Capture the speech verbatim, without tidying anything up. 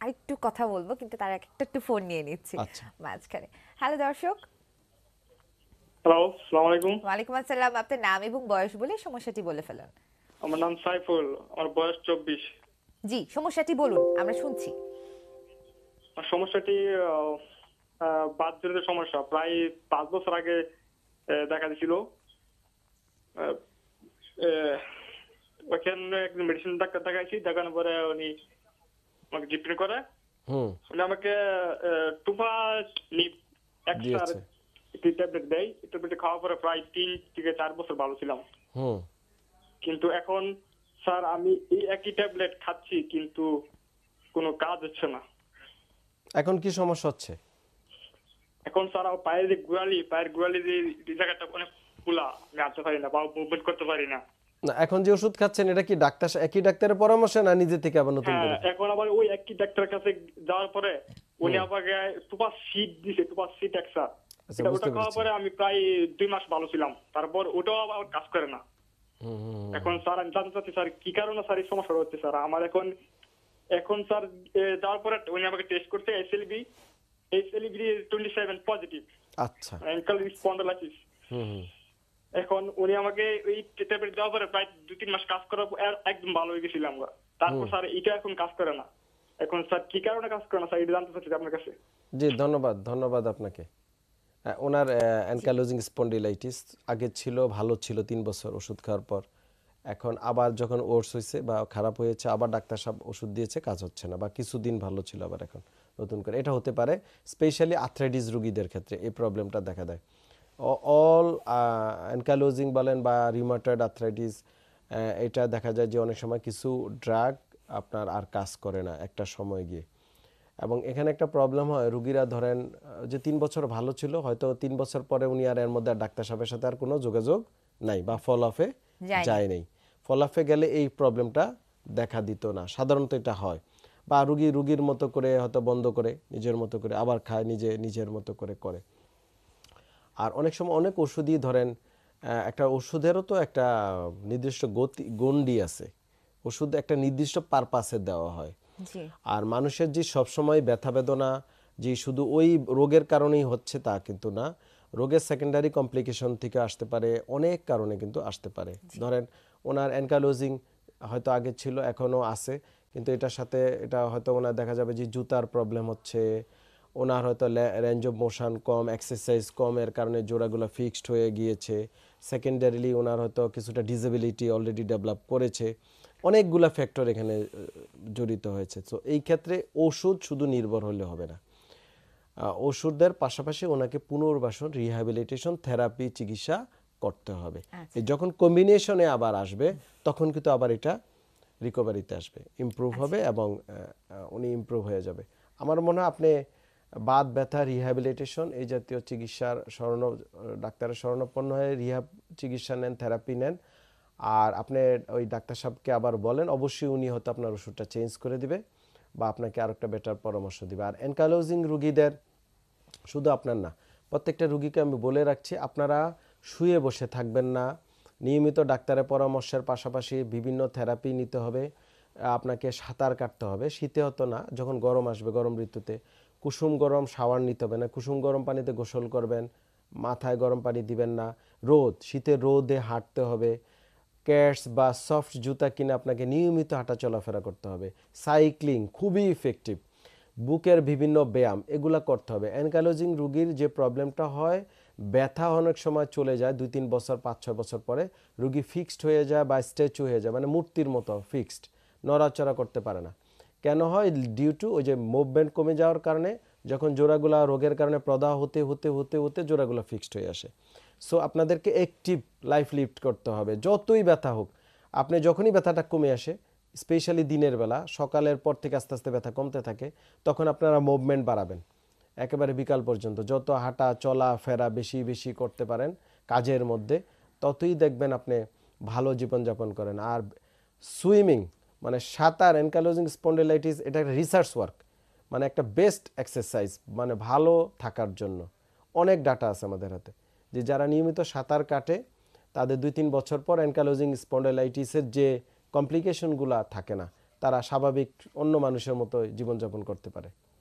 আরেকটু কথা বলবো, কিন্তু তার একটা একটু ফোন নিয়ে নিচ্ছি মাঝখানে। হ্যালো দর্শক। হ্যালো, আসসালামু আলাইকুম। ওয়ালাইকুম আসসালাম। আপনার নাম এবং বয়স বলে সমস্যাটি বলে ফেলুন। আমার নাম সাইফুল, আমার বয়স চব্বিশ। জি, সমস্যাটি বলুন, আমরা শুনছি। আমার সমস্যাটি বাতজনিত সমস্যা, প্রায় পাঁচ বছর আগে দেখা দিয়েছিল। ওখানে একজন মেডিসিন ডাক্তার দেখাইছি, দেখানোর পরে উনি আমাকে ট্রিটমেন্ট করে। উনি আমাকে টুপা লিপ এক্সট্রা একটি ট্যাবলেট দেয়। ট্যাবলেট খাওয়ার পরে প্রায় তিন থেকে চার বছর ভালো ছিলাম। কিন্তু এখন স্যার আমি এই একই ট্যাবলেট খাচ্ছি, কিন্তু কোনো কাজ হচ্ছে না। এখন কি সমস্যা হচ্ছে? এখন স্যার পায়ের যে গোড়ালি, পায়ের গোড়ালি যে জায়গাটা অনেক ফুলা, আমি হাঁটতে পারি না বা মুভমেন্ট করতে পারি না। না, এখন যে ওষুধ খাচ্ছেন এটা কি ডাক্তার একই ডাক্তারের পরামর্শে না নিজে থেকে আবার নতুন করে? হ্যাঁ, এখন আবার ওই একই ডাক্তারের কাছে যাওয়ার পরে উনি আমাকে টুপা সিট দিছে, টুপা সিট এক্সট্রা। এটা ওটা খাওয়ার পরে আমি প্রায় দুই মাস ভালো ছিলাম, তারপর ওটাও আবার কাজ করে না। এখন স্যার আমি জানতে চাচ্ছি স্যার কি কারণে স্যার এই সমস্যা হচ্ছে স্যার আমার। এখন এখন স্যার যাওয়ার পরে উনি আমাকে টেস্ট করতে SLB SLB twenty seven positive. আচ্ছা, অ্যাঙ্কেল স্পন্ডাইলাইটিস। এখন উনি আমাকে এই ট্যাবলেট দেওয়ার পরে প্রায় দুই তিন মাস কাজ করার পর একদম ভালো হয়ে গেছিলাম। তারপর স্যার এটা এখন কাজ করে না। এখন স্যার কি কারণে কাজ করে না স্যার এটা জানতে চাচ্ছি আপনার কাছে। জি, ধন্যবাদ ধন্যবাদ আপনাকে। ওনার অ্যানকাইলোজিং স্পন্ডিলাইটিস আগে ছিল, ভালো ছিল তিন বছর ওষুধ খাওয়ার পর। এখন আবার যখন ওর্স হয়েছে বা খারাপ হয়েছে, আবার ডাক্তার সাহেব ওষুধ দিয়েছে, কাজ হচ্ছে না, বা কিছুদিন ভালো ছিল আবার এখন নতুন করে। এটা হতে পারে স্পেশালি আর্থ্রাইটিস রোগীদের ক্ষেত্রে এই প্রবলেমটা দেখা দেয়। অল অ্যানকাইলোজিং বলেন বা রিউমাটয়েড আর্থ্রাইটিস, এটা দেখা যায় যে অনেক সময় কিছু ড্রাগ আপনার আর কাজ করে না একটা সময় গিয়ে। এবং এখানে একটা প্রবলেম হয়, রুগীরা ধরেন যে তিন বছর ভালো ছিল, হয়তো তিন বছর পরে উনি আর এর মধ্যে ডাক্তার সাহেবের সাথে আর কোনো যোগাযোগ নাই বা ফল অফে যায় নাই। ফল অফে গেলে এই প্রবলেমটা দেখা দিত না, সাধারণত এটা হয়। বা রুগী রুগীর মতো করে হয়তো বন্ধ করে নিজের মতো করে আবার খায়, নিজে নিজের মতো করে করে। আর অনেক সময় অনেক ওষুধই ধরেন একটা ওষুধেরও তো একটা নির্দিষ্ট গতি গণ্ডি আছে, ওষুধ একটা নির্দিষ্ট পারপাসে দেওয়া হয়। আর মানুষের যে সবসময় ব্যথা বেদনা যে শুধু ওই রোগের কারণেই হচ্ছে তা কিন্তু না, রোগের সেকেন্ডারি কমপ্লিকেশন থেকে আসতে পারে, অনেক কারণে কিন্তু আসতে পারে। ধরেন ওনার অ্যানকাইলোজিং হয়তো আগে ছিল, এখনও আছে, কিন্তু এটার সাথে এটা হয়তো ওনার দেখা যাবে যে জুতার প্রবলেম হচ্ছে, ওনার হয়তো রেঞ্জ অফ মোশন কম, এক্সারসাইজ কম, এর কারণে জোড়াগুলো ফিক্সড হয়ে গিয়েছে। সেকেন্ডারিলি ওনার হয়তো কিছুটা ডিসেবিলিটি অলরেডি ডেভেলপ করেছে। অনেকগুলা ফ্যাক্টর এখানে জড়িত হয়েছে। তো এই ক্ষেত্রে ওষুধ শুধু নির্ভর হলে হবে না, ওষুধের পাশাপাশি ওনাকে পুনর্বাসন, রিহ্যাবিলিটেশন, থেরাপি, চিকিৎসা করতে হবে। যখন কম্বিনেশনে আবার আসবে তখন কিন্তু আবার এটা রিকভারিতে আসবে, ইমপ্রুভ হবে এবং উনি ইমপ্রুভ হয়ে যাবে। আমার মনে হয় আপনি বাত ব্যথা, রিহ্যাবিলিটেশন এই জাতীয় চিকিৎসার শরণ ডাক্তারের শরণাপন্ন হয়ে রিহ্যাব চিকিৎসা নেন, থেরাপি নেন। আর আপনি ওই ডাক্তার সাহেবকে আবার বলেন, অবশ্যই উনি হয়তো আপনার ওষুধটা চেঞ্জ করে দিবে বা আপনাকে আরও একটা বেটার পরামর্শ দিবে। আর অ্যানকাইলোজিং রুগীদের শুধু আপনার না, প্রত্যেকটা রুগীকে আমি বলে রাখছি, আপনারা শুয়ে বসে থাকবেন না, নিয়মিত ডাক্তারের পরামর্শের পাশাপাশি বিভিন্ন থেরাপি নিতে হবে। আপনাকে সাঁতার কাটতে হবে, শীতে হতো না, যখন গরম আসবে গরম ঋতুতে কুসুম গরম শাওয়ার নিতে হবে না, কুসুম গরম পানিতে গোসল করবেন, মাথায় গরম পানি দিবেন না। রোদ, শীতে রোদে হাঁটতে হবে, ক্যাটস বা সফট জুতা কিনে আপনাকে নিয়মিত হাঁটা চলাফেরা করতে হবে। সাইক্লিং খুবই ইফেক্টিভ, বুকের বিভিন্ন ব্যায়াম এগুলা করতে হবে। অ্যানকাইলোজিং রুগীর যে প্রবলেমটা হয়, ব্যথা অনেক সময় চলে যায় দুই তিন বছর পাঁচ ছয় বছর পরে, রুগী ফিক্সড হয়ে যায় বা স্ট্যাচু হয়ে যায়, মানে মূর্তির মতো ফিক্সড, নড়াচড়া করতে পারে না। কেন হয়? ডিউ টু ওই যে মুভমেন্ট কমে যাওয়ার কারণে, যখন জোড়াগুলা রোগের কারণে প্রদাহ হতে হতে হতে হতে জোড়াগুলো ফিক্সড হয়ে আসে। সো আপনাদেরকে অ্যাক্টিভ লাইফ লিড করতে হবে, যতই ব্যথা হোক। আপনি যখনই ব্যথাটা কমে আসে, স্পেশালি দিনের বেলা, সকালের পর থেকে আস্তে আস্তে ব্যথা কমতে থাকে, তখন আপনারা মুভমেন্ট বাড়াবেন একেবারে বিকাল পর্যন্ত। যত হাঁটা চলা ফেরা বেশি বেশি করতে পারেন কাজের মধ্যে, ততই দেখবেন আপনি ভালো জীবনযাপন করেন। আর সুইমিং মানে সাঁতার, অ্যানকাইলোজিং স্পন্ডিলাইটিস এটা একটা রিসার্চ ওয়ার্ক, মানে একটা বেস্ট এক্সারসাইজ, মানে ভালো থাকার জন্য। অনেক ডাটা আছে আমাদের হাতে, যে যারা নিয়মিত সাঁতার কাটে তাদের দুই তিন বছর পর অ্যানকাইলোজিং স্পন্ডিলাইটিসের যে কমপ্লিকেশনগুলো থাকে না, তারা স্বাভাবিক অন্য মানুষের মতো জীবনযাপন করতে পারে।